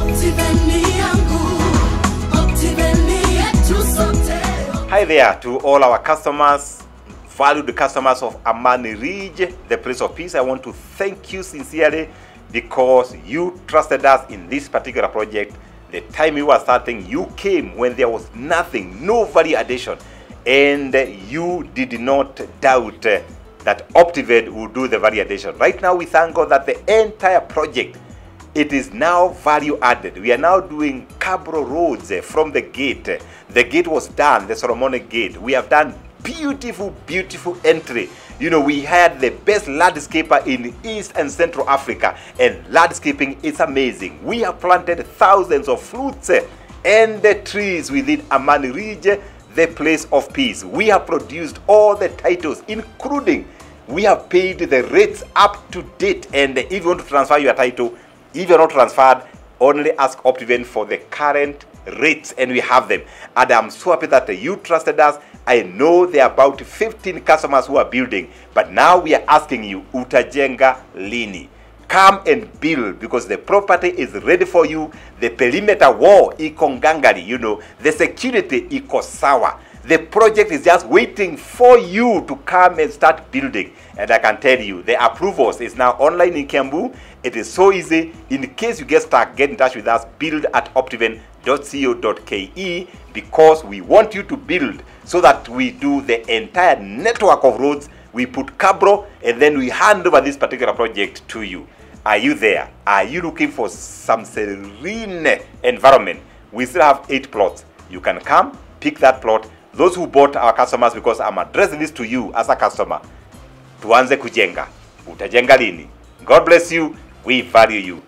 Hi there to all our customers, valued customers of Amani Ridge, the place of peace. I want to thank you sincerely because you trusted us in this particular project. The time you were starting, you came when there was nothing, no value addition, and you did not doubt that Optiven will do the value addition. Right now, we thank God that the entire project, it is now value added. We are now doing cabro roads from the gate. The gate was done, the Solomonic gate. We have done beautiful, beautiful entry. You know, we had the best landscaper in East and Central Africa, and landscaping is amazing. We have planted thousands of fruits and the trees within Amani Ridge, the place of peace. We have produced all the titles, including we have paid the rates up to date. And if you want to transfer your title, if you're not transferred, only ask Optiven for the current rates, and we have them. And I'm so happy that you trusted us. I know there are about 15 customers who are building, but now we are asking you, utajenga lini? Come and build, because the property is ready for you. The perimeter wall iko ngangari, you know, the security iko sawa. The project is just waiting for you to come and start building. And I can tell you, the approvals is now online in Kiambu. It is so easy. In case you get stuck, get in touch with us, build@optiven.co.ke, because we want you to build so that we do the entire network of roads. We put cabro, and then we hand over this particular project to you. Are you there? Are you looking for some serene environment? We still have 8 plots. You can come, pick that plot. Those who bought our customers, because I'm addressing this to you as a customer, tuanze kujenga. Utajenga lini? God bless you. We value you.